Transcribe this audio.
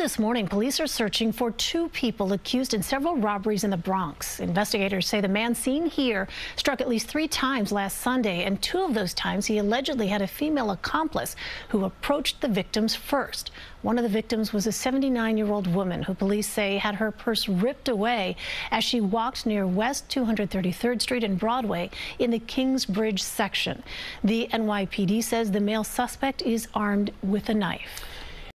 this morning, police are searching for two people accused in several robberies in the Bronx. Investigators say the man seen here struck at least 3 times last Sunday, and 2 of those times he allegedly had a female accomplice who approached the victims first. One of the victims was a 79-year-old woman who police say had her purse ripped away as she walked near West 233rd Street and Broadway in the Kingsbridge section. The NYPD says the male suspect is armed with a knife.